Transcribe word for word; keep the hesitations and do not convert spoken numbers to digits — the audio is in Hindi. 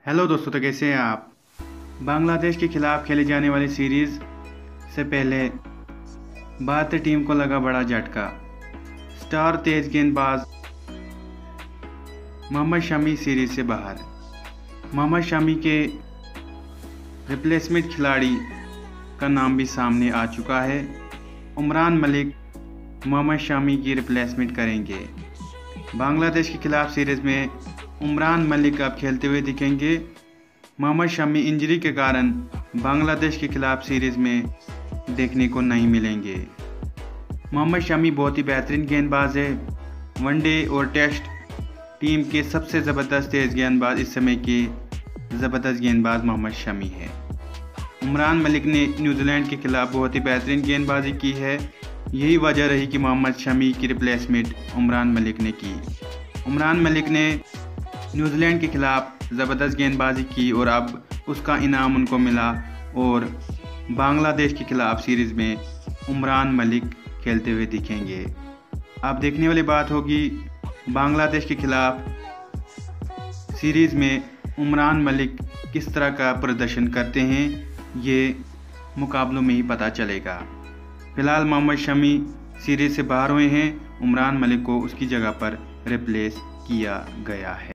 हेलो दोस्तों, तो कैसे हैं आप। बांग्लादेश के खिलाफ खेली जाने वाली सीरीज़ से पहले भारतीय टीम को लगा बड़ा झटका। स्टार तेज गेंदबाज मोहम्मद शमी सीरीज से बाहर। मोहम्मद शमी के रिप्लेसमेंट खिलाड़ी का नाम भी सामने आ चुका है। उमरान मलिक मोहम्मद शमी की रिप्लेसमेंट करेंगे। बांग्लादेश के खिलाफ सीरीज़ में उमरान मलिक अब खेलते हुए दिखेंगे। मोहम्मद शमी इंजरी के कारण बांग्लादेश के खिलाफ सीरीज़ में देखने को नहीं मिलेंगे। मोहम्मद शमी बहुत ही बेहतरीन गेंदबाज है। वनडे और टेस्ट टीम के सबसे ज़बरदस्त तेज़ गेंदबाज इस समय के ज़बरदस्त गेंदबाज मोहम्मद शमी है। उमरान मलिक ने न्यूजीलैंड के खिलाफ बहुत ही बेहतरीन गेंदबाजी की है। यही वजह रही कि मोहम्मद शमी की रिप्लेसमेंट उमरान मलिक ने की। उमरान मलिक ने न्यूजीलैंड के खिलाफ ज़बरदस्त गेंदबाजी की और अब उसका इनाम उनको मिला और बांग्लादेश के खिलाफ सीरीज़ में उमरान मलिक खेलते हुए दिखेंगे। अब देखने वाली बात होगी बांग्लादेश के खिलाफ सीरीज़ में उमरान मलिक किस तरह का प्रदर्शन करते हैं, ये मुकाबलों में ही पता चलेगा। फ़िलहाल मोहम्मद शमी सीरीज़ से बाहर हुए हैं। उमरान मलिक को उसकी जगह पर रिप्लेस किया गया है।